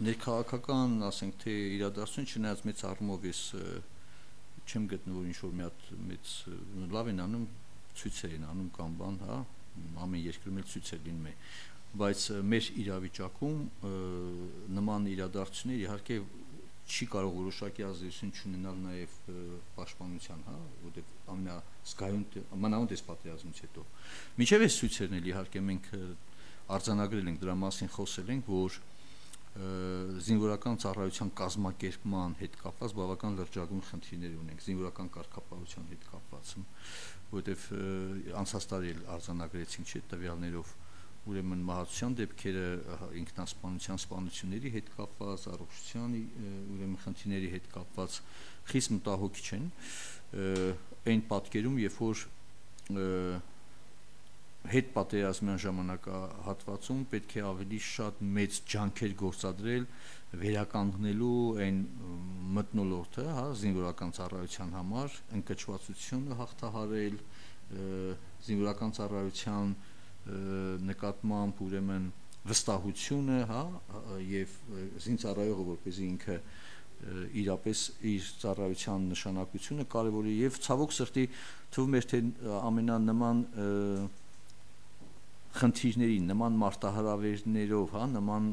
Ներքաղաքական, ասենք թե իրադարձություն չնայած մեծ առումով ես չեմ գտնվում ինչ-որ մի հատ մեծ լավ են անում ցույցեր են անում կամ բան, հա, ամեն երկրում էլ ցույցեր լինում է, բայց մեր իրավիճակում նման իրադարձություններ իհարկե չի կարող որոշակի ազդեցություն չունենալ նաև պաշտպանության, հա, որտեղ ամենազգայուն մանավանդ այս պատերազմից հետո մինչև այս ցույցերն էլ իհարկե մենք արձանագրել ենք, դրա մասին խոսել ենք, որ զինվորական ծառայության կազմակերպման հետ կապված բավական լրջագույն խնդիրներ ունենք, զինվորական կարգապահության հետ կապված, որովհետև անցած տարի էլ արձանագրեցինք չէ տվյալներով, ուրեմն մահացության դեպքերը ինքնասպանության սպանությունների հետ կապված, առողջության ուրեմն խնդիրների հետ կապված խիստ մտահոգիչ են, այն պատկերում, երբ որ հետ պատերազմյան ժամանակահատվածում պետք է ավելի շատ մեծ ջանքեր գործադրել վերականգնելու այն մթնոլորտը, հա, զինվորական ծառայության համար, ընկճվածությունը հաղթահարել, զինվորական ծառայության նկատմամբ ուրեմն վստահությունը, հա, եւ զինծառայողը որպեսզի ինքը իրապես իր ծառայության նշանակությունը կարևորի եւ ցավոք սրտի թվում է թե ամենանման խնդիրների, նման մարտահրավերներով, հա, նման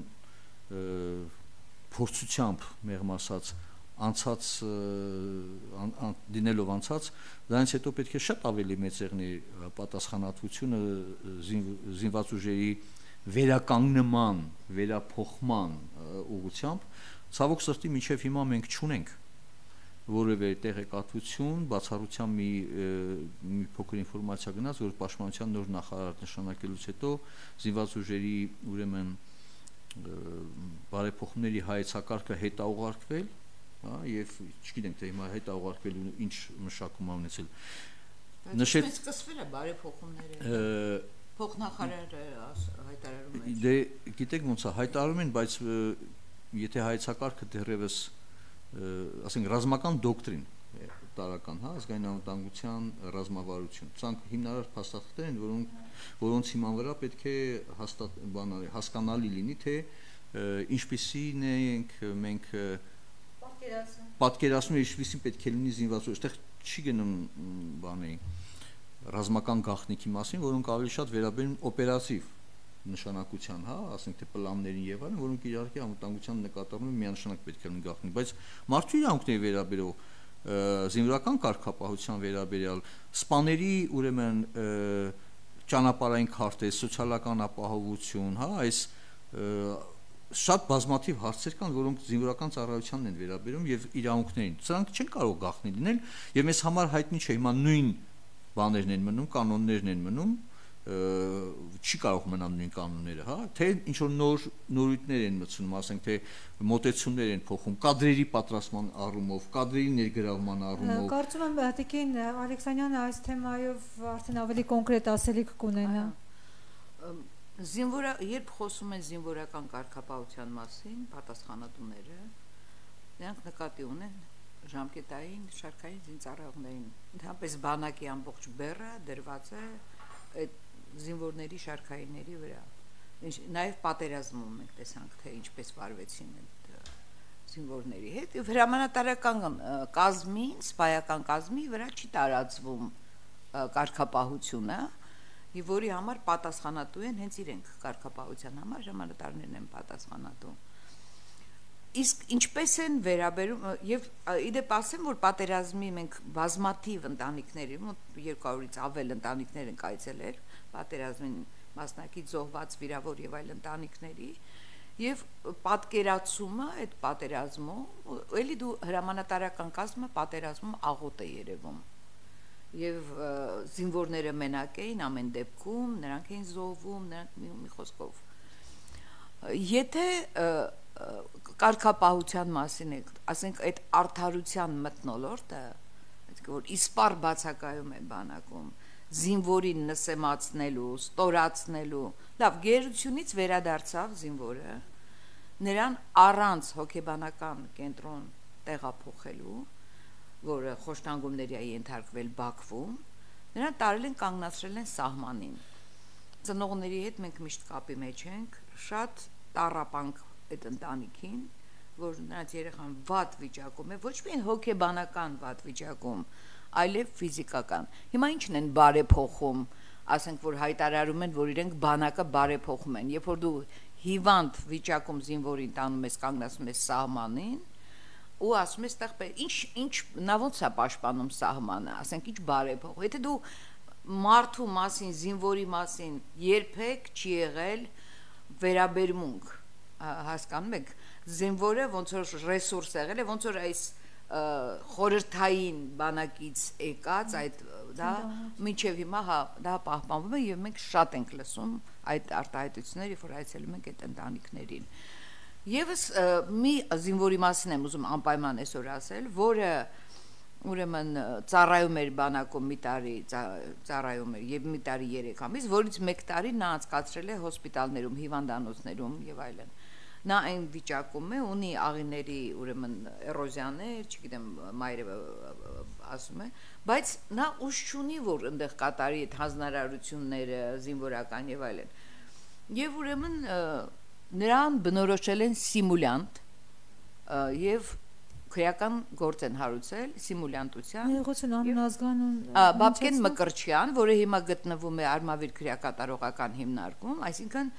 փորձությամբ մեղմ ասած անցած դինելով անցած, դրանից հետո պետք է շատ ավելի մեծ եղնի պատասխանատվությունը զինված ուժերի վերականգնման, վերափոխման ուղղությամբ, ցավոք սրտի մինչև հիմա մենք չունենք որևէ տեղեկատվություն, բացառությամբ մի փոքր ինֆորմացիա գնաց, որ պաշտպանության նոր նախարար նշանակելուց հետո զինված ուժերի ուրեմն բարեփոխումների հայեցակարգը հետա ուղարկվել, հա, եւ չգիտենք թե հիմա հետա ուղարկվելու ինչ մշակում ունեցել։ Նշել սկսվել է բարեփոխումները։ Փոխնախարարը հայտարարում է։ Դե գիտեք ոնց է հայտարարում են, բայց եթե հայեցակարգը դեռևս ասենք ռազմական դոկտրին տարական, հա, ազգային անվտանգության ռազմավարություն։ Ցանկ հիմնարար փաստաթղթեր են, որոնց հիման վրա պետք է հասկանալի լինի, թե ինչպիսին ենք մենք պատկերացնում ինչպիսին պետք է լինի զինված ուժ։ Այդտեղ չի գնում բանի ռազմական գաղտնիքի մասին, որոնք ավելի շատ վերաբերում օպերատիվ նշանակության, հա, ասենք թե պլաններին եւ այլն, որոնք իհարկե անվտանգության նկատառում միանշանակ պետք է լինեն գաղտնի, բայց մարդու իրավունքների վերաբերող զինվորական կարգապահության վերաբերյալ սպաների ուրեմն ճանապարհային քարտեզ, սոցիալական ապահովություն, հա, այս շատ բազմաթիվ հարցեր կան, որոնք զինվորական ծառայությանն են վերաբերում եւ իրավունքներին։ Սրանք չեն կարող գաղտնի լինել եւ մեզ համար հայտնի չէ, հիմա նույն բաներն են մնում, կանոններն են մնում, չի կարող մնալ նույն կանոնները, հա, թե ինչ որ նորույթներ են մտցնում, ասենք թե մոտեցումներ են փոխում, կադրերի պատրաստման առումով, կադրերի ներգրավման առումով։ Կարծում եմ Տիկին Ալեքսանյանը այս թեմայով արդեն ավելի կոնկրետ ասելիք կունենա։ Երբ խոսում են զինվորական կարգապահության մասին, պատասխանատուները, նրանք նկատի ունեն ժամկետային շարքային զինծառայողներին, ընդհանրապես բանակի ամբողջ բեռը դրված է այդ զինվորների շարքայինների վրա։ Նաև պատերազմում մենք տեսանք, թե ինչպես վարվեցին այդ զինվորների հետ, եւ հրամանատարական կազմին, սպայական կազմի վրա չի տարածվում կարգապահությունը, եւ որի համար պատասխանատու են հենց իրենք կարգապահության համար հրամանատարներն են պատասխանատու։ Իսկ ինչպես են վերաբերում եւ իդեպ ասեմ, որ պատերազմի մենք բազմաթիվ ընտանիքների, մոտ 200-ից ավել ընտանիքներ են կայցելել պատերազմին մասնակից զոհված, վիրավոր եւ այլ ընտանիքների եւ պատկերացումը այդ պատերազմում էլի դու հրամանատարական կազմը պատերազմում աղոտ է երևում եւ զինվորները մենակ էին ամեն դեպքում, նրանք էին զոհվում, նրանք մի խոսքով եթե կարգապահության մասին է, ասենք այդ արդարության մթնոլորտը, որ իսպար բացակայում է բանակում, զինվորին նսեմացնելու, ստորացնելու, լավ, գերությունից վերադարձավ զինվորը, նրան առանց հոգեբանական կենտրոն տեղափոխելու, որը խոշտանգումների է ենթարկվել Բաքվում, նրան տարել են կանգնացրել են սահմանին։ Ծնողների հետ մենք միշտ կապի մեջ ենք, շատ տառապանք այդ ընտանիքին, որ նրանց երեխան վատ վիճակում է, ոչ միայն հոգեբանական վատ վիճակում, այլև ֆիզիկական։ Հիմա ինչն են բարեփոխում, ասենք որ հայտարարում են, որ իրենք բանակը բարեփոխում են, երբ որ դու հիվանդ վիճակում զինվորին տանում ես կանգնացնում ես սահմանին, ու ասում ես տեղ ինչ նա ոնց է պաշտպանում սահմանը, ասենք ինչ բարեփոխ։ Եթե դու մարդու մասին, զինվորի մասին երբեք չի եղել վերաբերմունք, հասկանում եք, զինվորը ոնց որ ռեսուրս եղել է, ոնց որ այս խորհրդային բանակից եկած այդ դա մինչև հիմա դա պահպանվում է եւ մենք շատ ենք լսում այդ արտահայտությունները, երբ որ այցելում ենք այդ ընտանիքներին։ Եվս մի զինվորի մասին եմ ուզում անպայման այսօր ասել, որը ուրեմն ծառայում էր բանակում մի տարի ծառայում էր եւ մի տարի 3 ամիս, որից 1 տարի նա անցկացրել է հոսպիտալներում, հիվանդանոցներում եւ այլն։ Նա այն վիճակում է, ունի աղիների ուրեմն էրոզիաներ, չգիտեմ, մայրը ասում է, բայց նա ուժ չունի, որ այնտեղ կատարի այդ հանձնարարությունները, զինվորական եւ այլն։ Եվ ուրեմն նրան բնորոշել են սիմուլյանտ եւ քրեական գործ են հարուցել սիմուլյանտության։ Եղուցն անազգանուն Բաբկեն Մկրչյան, որը հիմա գտնվում է Արմավիր քրեակատարողական հիմնարկում, այսինքն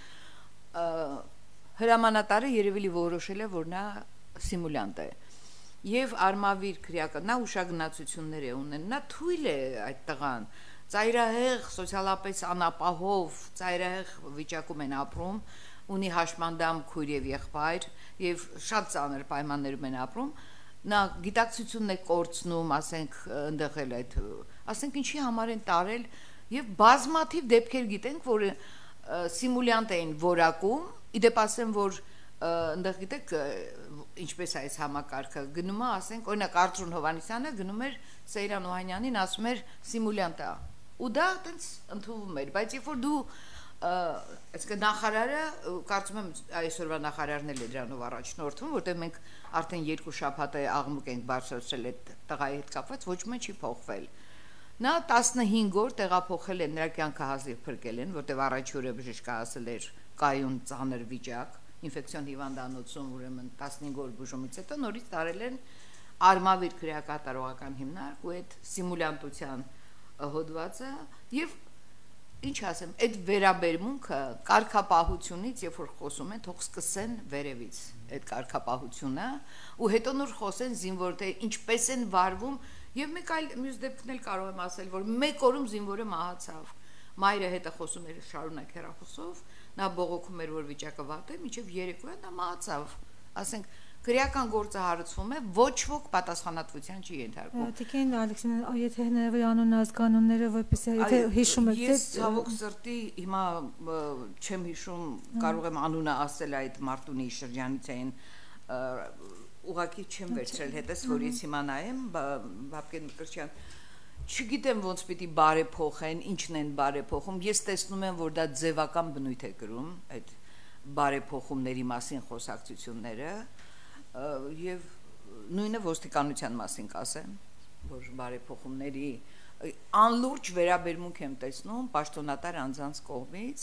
հրամանատարը երևելի որոշել է, որ նա սիմուլյանտ է։ Եվ Արմավիր քրեական, նա ուշագնացություններ է ունեն, նա թույլ է այդ տղան, ծայրահեղ, սոցիալապես անապահով, ծայրահեղ վիճակում են ապրում, ունի հաշմանդամ քույր եւ եղբայր եւ շատ ծանր պայմաններում են ապրում, նա գիտակցությունն է կորցնում, ասենք ընդեղ էլ այդ, ասենք ինչի համար են տարել եւ բազմաթիվ դեպքեր գիտենք, որ սիմուլյանտ էին որակում, իդեպ ասեմ, որ ընդեղ գիտեք ինչպես է այս համակարգը գնում է, ասենք օրինակ Արծրուն Հովանեսյանը գնում էր Սեյրան Օհանյանին, ասում էր սիմուլյանտ է, ու դա այդպես ընդունվում էր, բայց երբ որ դու այսինքն նախարարը կարծում եմ այսօրվա նախարարն էլ է դրանով առաջնորդվում, որտեղ մենք արդեն 2 շաբաթ է աղմուկ ենք բարձրացրել այդ տղայի հետ կապված, ոչ մի չի փոխվել։ Նա 15 օր տեղափոխել են, նրա կյանքը հազիվ փրկել են, որտեղ առաջի օրը բժիշկը ասել էր կայուն ծանր վիճակ, ինֆեկցիոն հիվանդանոցում, ուրեմն 15 օր բուժումից հետո նորից տարել են Արմավիր քրեակատարողական հիմնարկ ու այդ սիմուլյանտության հոդվածը եւ ինչ ասեմ, այդ վերաբերմունքը կարգապահությունից, երբ որ խոսում են, թող սկսեն վերևից այդ կարգապահությունը, ու հետո նոր խոսեն զինվոր թե ինչպես են վարվում, եւ մեկ այլ մյուս դեպքն էլ կարող եմ ասել, որ մեկ օրում զինվորը մահացավ։ Մայրը հետը խոսում էր շարունակ հեռախոսով, նա բողոքում էր, որ վիճակը վատ է, մինչև երեկոյան նա մահացավ։ Ասենք քրեական գործը հարուցվում է, ոչ ոք պատասխանատվության չի ենթարկվում։ Տիկին Ալեքսին, եթե հնարավոր անուն ազգանունները, որպեսզի եթե հիշում եք, ես ցավոք սրտի հիմա չեմ հիշում, կարող եմ անունը ասել այդ Մարտունի շրջանից էին, ուղղակի չեմ վերցրել հետս, որ ես հիմա նայեմ, Բաբկեն Մկրչյան, չգիտեմ ոնց պիտի բարեփոխեն, ինչն են բարեփոխում, ես տեսնում եմ, որ դա ձևական բնույթ է կրում, այդ բարեփոխումների մասին խոսակցությունները, եւ նույնը ոստիկանության մասին կասեմ, որ բարեփոխումների անլուրջ վերաբերմունք եմ տեսնում պաշտոնատար անձանց կողմից,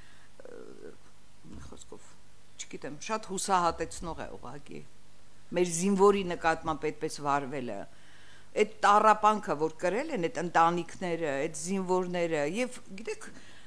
խոսքով, չգիտեմ, շատ հուսահատեցնող է ուղղակի։ Մեր զինվորի նկատմամբ այդպես վարվելը, այդ տառապանքը, որ կրել են այդ ընտանիքները, այդ զինվորները, եւ գիտեք,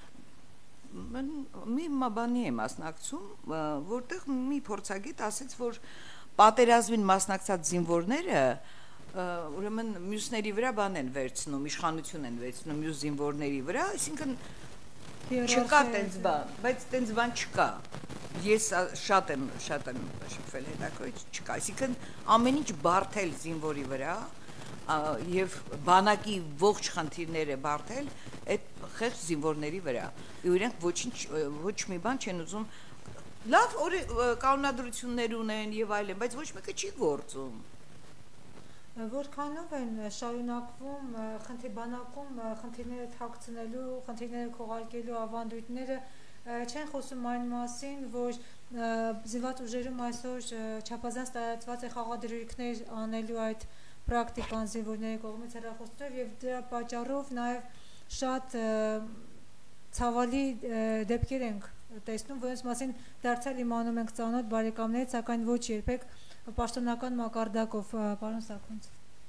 մի բանի եմ մասնակցում, որտեղ մի փորձագետ ասեց, որ պատերազմին մասնակցած զինվորները ուրեմն մյուսների վրա բան են վերցնում, իշխանություն են վերցնում մյուս զինվորների վրա, այսինքն չկա տենց բան, բայց տենց բան չկա։ Ես շատ եմ շփվել հետաքրքրիչ չկա, այսինքն ամեն ինչ բարթել զինվորի վրա եւ բանակի ողջ խնդիրները բարթել այդ խեղճ զինվորների վրա։ Ու իրենք ոչ մի բան չեն ուզում լավ կանոնադրություններ ունեն եւ այլն, բայց ոչ մեկը չի գործում։ Որքանով են շարունակվում բանակում խնդիրները թաքցնելու, խնդիրները քողարկելու ավանդույթները, չեն խոսում այն մասին, որ զինված ուժերում այսօր չափազանց տարածված է խաղադրույքներ անելու այդ պրակտիկան զինվորների կողմից հեռախոսներով եւ դրա պատճառով նաեւ շատ ցավալի դեպքեր ենք տեսնում, որոնց մասին դարձյալ իմանում ենք ծանոթ բարեկամներից, սակայն ոչ երբեք պաշտոնական մակարդակով, պարոն Սաքունց։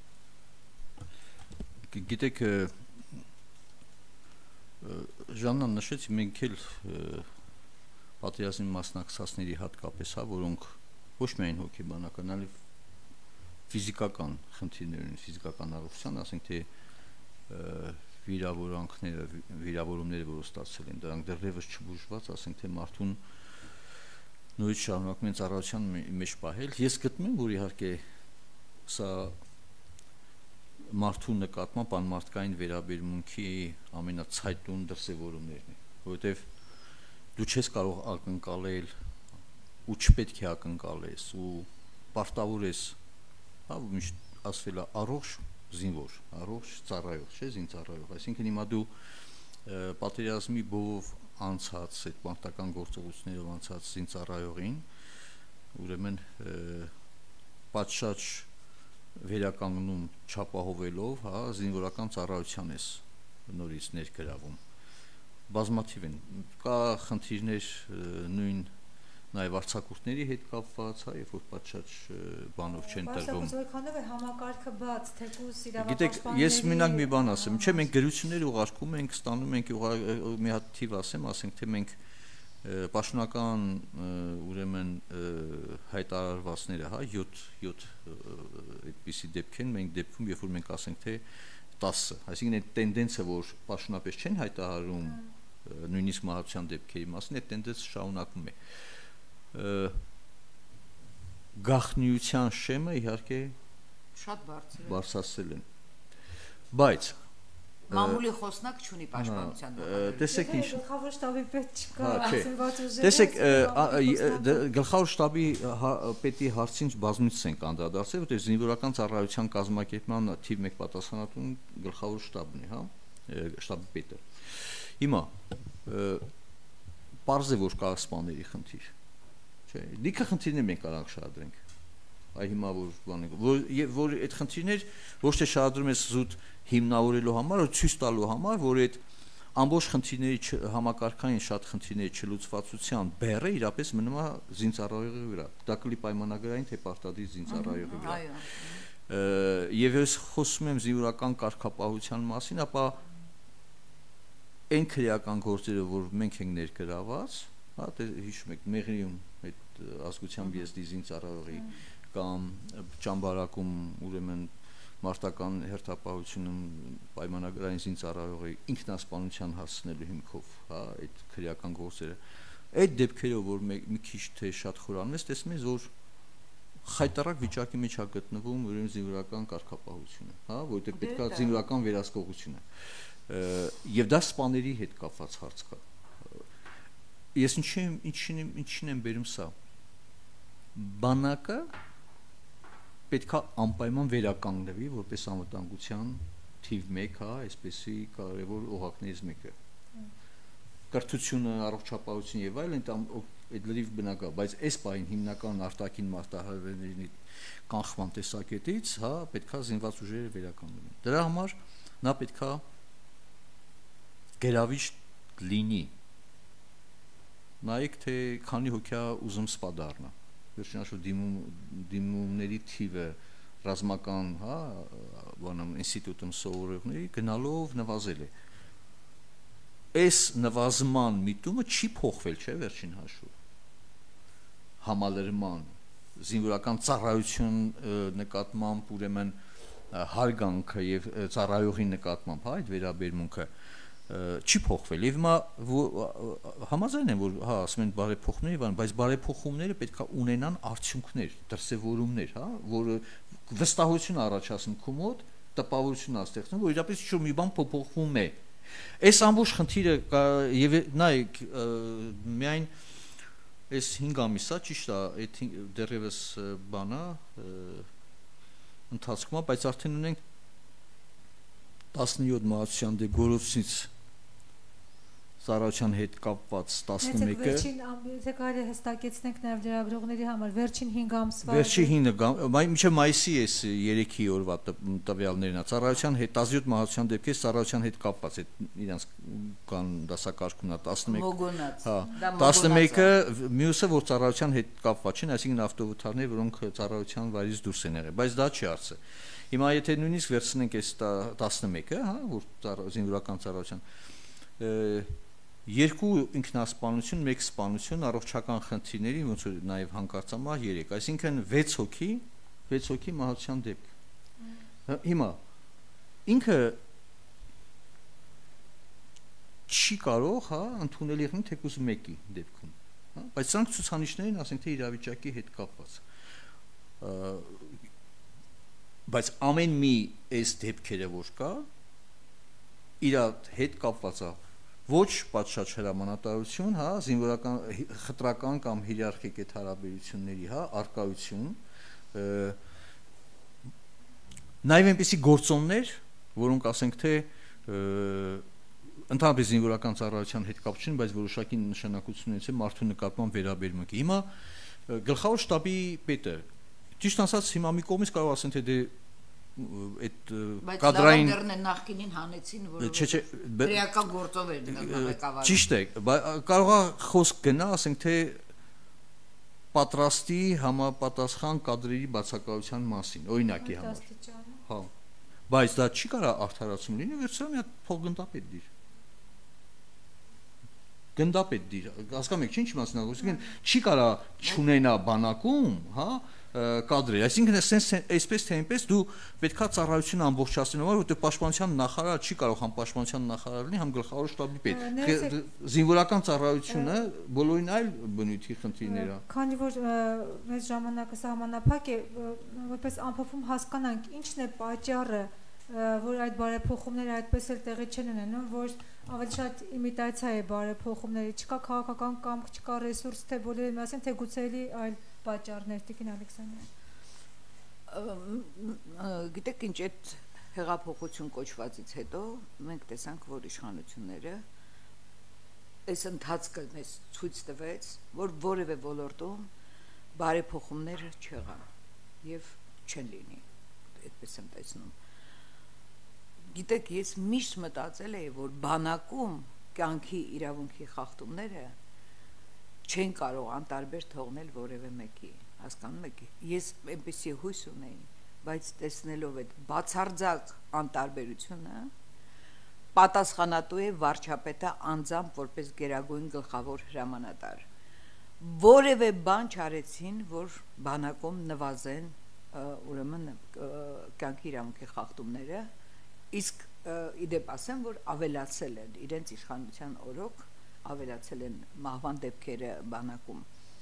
Գիտեք, Ժաննան նշեց, մենք էլ պատերազմի մասնակցածների հատկապես, որոնք ոչ միայն հոգեբանական, այլև ֆիզիկական խնդիրներ ունեն, ֆիզիկական առողջության, ասենք թե վիրավորանքները, վիրավորումները, որ ստացել են, դրանք դեռևս չբուժված, ասենք թե մարդուն նույնիսկ շարունակում են ծառայության մեջ պահել։ Ես գտնում եմ, որ իհարկե սա մարդու նկատմամբ անմարդկային վերաբերմունքի ամենացայտուն դրսևորումներն են, որովհետև դու չես կարող ակնկալել ու չպետք է ակնկալես ու պարտավոր ես, միշտ ասվել է առողջ զինվոր, առողջ ծառայող, չէ, զինծառայող, այսինքն հիմա դու պատերազմի բովով անցած այդ մարտական գործողություններով անցած զինծառայողին ուրեմն պատշաճ վերականգնում չապահովելով, զինվորական ծառայության ես նորից ներգրավում։ Բազմաթիվ են, կա խնդիրներ նույն նաև արձակուրդների հետ կապված, երբ որ պատշաճ բանով չեն տրվում։ Որքանով է համակարգը բաց, թեկուզ իրավապաշտպանների։ Գիտեք, ես մենակ մի բան ասեմ, չէ, մենք գրություններ ուղարկում ենք, ստանում ենք մի հատ թիվ ասենք թե մենք պաշտոնական ուրեմն հայտարարվածները, 7 այդպիսի դեպք են, մենք դեպքում, երբ որ մենք ասենք թե 10, այսինքն այդ տենդենսը, որ պաշտոնապես չեն հայտարարում նույնիսկ մահացության դեպքերի մասին, այդ տենդենսը շարունակվում է։ Գաղտնիության շեմը իհարկե շատ բարձրացել են, բայց մամուլի խոսնակ չունի պաշտպանության նախարարը։ Տեսեք ինչ գլխավոր շտաբի պետ չկա, ասենք ուժերը։ Տեսեք, գլխավոր շտաբի պետի հարցին բազմիցս ենք անդրադարձել, որտեղ զինվորական ծառայության կազմակերպման թիվ 1 պատասխանատուն գլխավոր շտաբն է, շտաբի պետը։ Հիմա պարզ է, որ կա սպաների խնդիր, չէ, լիքը խնդիրներ մենք կարող շահադրենք, այ հիմա որ այդ խնդիրներ ոչ թե շահադրում ես զուտ հիմնավորելու համար, այլ ցույց տալու համար, որ այդ ամբողջ խնդիրների համակարգային շատ խնդիրների չլուծվածության բեռը իրապես մնում է զինծառայողի վրա, դա կլի պայմանագրային թե պարտադիր զինծառայողի վրա։ Եվ ես խոսում եմ զինվորական կարգապահության մասին, ապա այն քրեական գործերը, որ մենք ենք ներգրաված, հիշում եք Մեղրիում այդ ազգությամբ եզդի զինծառայողի կամ ճամբարակում ուրեմն մարտական հերթապահությունում պայմանագրային զինծառայողի ինքնասպանության հասցնելու հիմքով, այդ քրեական գործերը, այդ դեպքերով, որ մի քիչ թե շատ խորանում ես, տեսնում ես, որ խայտարակ վիճակի մեջ է գտնվում ուրեմն զինվորական կարգապահությունը, որտեղ պետք է զինվորական վերահսկողությունը։ Եվ դա սպաների հետ կապված հարց կա։ Ես ինչին եմ բերում սա։ Բանակը պետք է անպայման վերականգնվի որպես անվտանգության թիվ 1, այսպեսի կարևոր օղակներից մեկը։ Կրթությունը, առողջապահությունը եւ այլն այդ լրիվ բնական, բայց այս պահին հիմնական արտաքին մարտահրավերների կանխման տեսակետից, պետք է զինված ուժերը վերականգնվեն։ Դրա համար նա պետք է գերավիճ լինի։ Նայեք թե քանի հոգի ուզում սպա դառնա։ Վերջնաշուտ դիմումների թիվը ռազմական, ինստիտուտում սովորողների գնալով նվազել է։ Այս նվազման միտումը չի փոխվել, չէ, վերջին հաշվով։ Համալրման, զինվորական ծառայություն նկատմամբ ուրեմն հարգանքը եւ ծառայողի նկատմամբ, այդ վերաբերմունքը չի փոխվել եւ հիմա համաձայն եմ որ ասում են բարեփոխումներ, բայց բարեփոխումները պետք է ունենան արդյունքներ, դրսևորումներ, որը վստահություն առաջացնում քո մոտ, տպավորություն ստեղծում, որ իրապես ինչ-որ մի բան փոփոխվում է։ Այս ամբողջ խնդիրը եւ նայեք միայն այս 5 ամիսա ճիշտ է, այդ դեռևս բանա ընթացքում է, բայց արդեն ունենք 17 մահացության դե Գորովցից ծառայության հետ կապված 11-ը Վերջին եթե կարելի է հստակեցնենք նաև լրագրողների համար վերջին 5 ամսվա Վերջի 5 մինչև մայիսի էս 3-ի օրվա տվյալներն է ծառայության հետ 17 մահացության դեպքեր ծառայության հետ կապված է իրանց կան դասակարգումն է 11 Մոգոնած հա 11-ը մյուսը որ ծառայության հետ կապված չեն այսինքն ավտովթարներ որոնք ծառայության վայրից դուրս են եղել բայց դա չի արծը Հիմա եթե նույնիսկ վերցնենք այս 11-ը հա որ զինվորական ծառայության Երկու ինքնասպանություն, մեկ սպանություն, առողջական խնդիրների, ոնց որ նաև հանկարծամահ 3, այսինքն 6 հոգի մահացության դեպք։ Հիմա ինքը չի կարող, հա, ընդունել եղնել թեկուզ մեկի դեպքում, հա, բայց սրանք ցուցանիշներ են, ասենք թե իրավիճակի հետ կապված։ Բայց ամեն մի այս դեպքերը որ կա, իր հետ կապված է Ոչ պատշաճ հրամանատարություն, հա, զինվորական խտրական կամ հիերարխիկ այդ հարաբերությունների, հա, արկայություն, նաև այնպիսի գործոններ, որոնք ասենք թե ընդհանրապես զինվորական ծառայության հետ կապ չունեն, բայց որոշակի նշանակություն ունեցել մարդու նկատմամբ վերաբերմունքի։ Հիմա գլխավոր շտաբի պետը, ճիշտ ասած, հիմա մի կողմից կարող ասեն թե դե այդ կադրային նախկինին հանեցին որովհետեւ ռեական գործով էր ղեկավարը Ճիշտ է կարող է խոսք գնա ասենք թե պատրաստի համապատասխան կադրերի բացակայության մասին օրինակի համար հա բայց դա չի կարա արդարացում լինի վերցրու մի հատ փոխգնդապետ դիր գնդապետ դիր հասկանում եք ինչ մասնագործություն չի կարա չունենա բանակում հա կադրեր, այսինքն այսպես թե այնպես դու պետքա ծառայությունը ամբողջացնելու համար, որտեղ պաշտպանության նախարարը չի կարող համ պաշտպանության նախարար լինի, համ գլխավոր շտաբի պետ։ Զինվորական ծառայությունը բոլորին այլ բնույթի խնդիրներ է։ Քանի որ մեծ ժամանակը սահմանափակ է, որպես ամփոփում հասկանանք, ինչն է պատճառը, որ այդ բարեփոխումները այդպես էլ տեղի չեն ունենում, որ ավելի շատ իմիտացիա է բարեփոխումների, չկա քաղաքական կամք, չկա ռեսուրս, թե բոլորի միասին, թե գուցե այլ պատճառներ Տիկին Ալեքսանդրյան Գիտեք ինչ այդ հեղափոխություն կոչվածից հետո մենք տեսանք որ իշխանությունները այս ընթացքը մեզ ցույց տվեց որ որևէ ոլորտում բարեփոխումներ չեղան եւ չեն լինի այդպես եմ տեսնում Գիտեք ես միշտ մտածել եմ որ բանակում կյանքի իրավունքի խախտումները չեն կարող անտարբեր թողնել որևէ մեկի, հասկանում եք, ես այնպեսի հույս ունեի, բայց տեսնելով այդ բացարձակ անտարբերությունը, պատասխանատու է վարչապետը անձամբ որպես գերագույն գլխավոր հրամանատար։ Որևէ բան չարեցին, որ բանակում նվազեն, ուրեմն կյանքի իրավունքի խախտումները, իսկ իդեպ ասեմ, որ ավելացել են իրենց իշխանության օրոք ավելացել են մահվան դեպքերը բանակում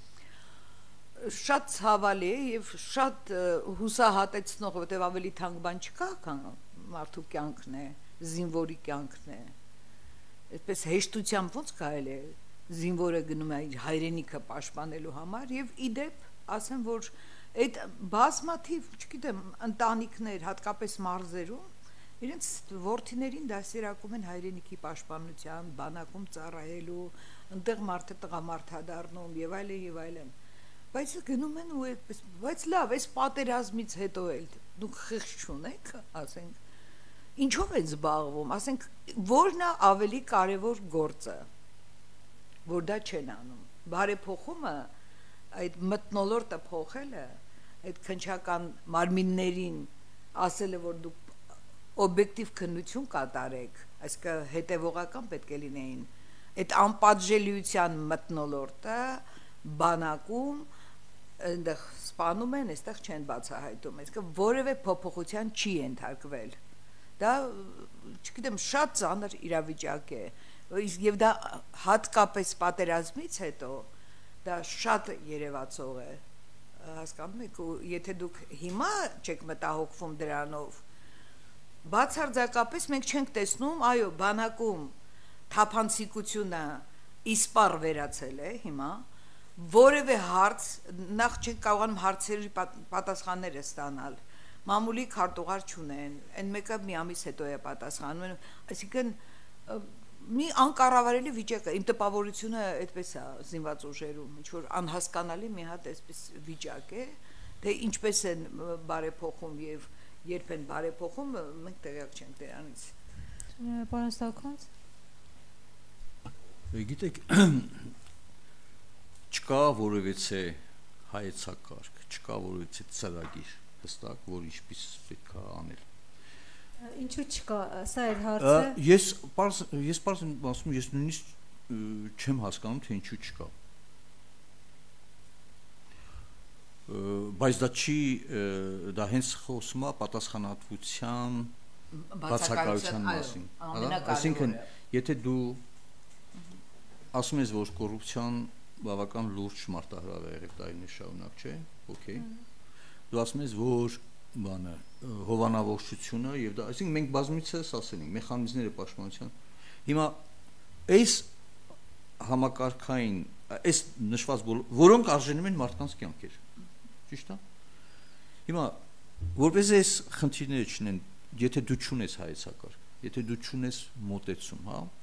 շատ ցավալի է եւ շատ հուսահատեցնող որտեւ ավելի թանկ բան չկա քան մարդու կյանքն է զինվորի կյանքն է այդպես հեշտությամբ ոնց կարելի է զինվորը գնում է իր հայրենիքը պաշտպանելու համար եւ իդեպ ասեմ որ այդ բազմաթիվ չգիտեմ ընտանիքներ հատկապես մարզերում Իրենց որդիներին դասերակում են հայրենիքի պաշտպանության, բանակում ծառայելու, այնտեղ մարդը տղամարդ է դառնում եւ այլն, բայց գնում են ու այդպես, բայց լավ, այս պատերազմից հետո էլ դուք խիղճ չունեք, ասենք, ինչով են զբաղվում, ասենք, որն է ավելի կարևոր գործը, որ դա չեն անում, բարեփոխումը, այդ մթնոլորտը փոխելը, այդ քնչական մարմիններին ասելը, որ դուք օբյեկտիվ քննություն կատարեք, այսինքն հետևողական պետք է լինեին այդ անպատժելիության մթնոլորտը բանակում այնտեղ սպանում են, այստեղ չեն բացահայտում, այսինքն որևէ փոփոխության չի ենթարկվել դա չգիտեմ շատ ծանր իրավիճակ է եւ դա հատկապես պատերազմից հետո դա շատ երևացող է հասկանում եք եթե դուք հիմա չեք մտահոգվում դրանով Բացարձակապես մենք չենք տեսնում, այո, բանակում թափանցիկությունը իսպառ վերացել է հիմա, որևէ հարց, նախ չենք կարողանում հարցերի պատասխանները ստանալ, մամուլի քարտուղար չունեն, այն մեկը մի ամիս հետո է պատասխանում, այսինքն մի անկառավարելի վիճակ է, իմ տպավորությունը այդպես է զինված ուժերում, ինչ որ անհասկանալի մի հատ այսպես վիճակ է, թե ինչպես են բարեփոխում եւ երբ են բարեփոխում, մենք տեղյակ չենք դրանից։ Պարոն Ստաքոց։ Գիտեք, չկա որևիցե հայեցակարգ, չկա որևիցե ծրագիր հստակ, որ ինչպես պետք է անել։ Ինչու չկա, սա է հարցը։ Ես ասում եմ, ես նույնիսկ չեմ հասկանում, թե ինչու չկա։ Բայց դա չի, դա հենց խոսում է պատասխանատվության բացակայության մասին։ Այսինքն, եթե դու ասում ես, որ կոռուպցիան բավական լուրջ մարտահրավեր է եղել տարիներ շարունակ, չէ՞, օքեյ։ Դու ասում ես, որ բանը հովանավորչությունը եւ դա, այսինքն մենք բազմիցս ասել ենք, մեխանիզմները պաշտպանության։ Հիմա այս համակարգային, այս նշված որոնք արժենում են մարդկանց կյանքեր։ Ճիշտ է։ Հիմա որպես այս խնդիրները չնեն, եթե դու չունես հայեցակարգ, եթե դու չունես մոտեցում, հա,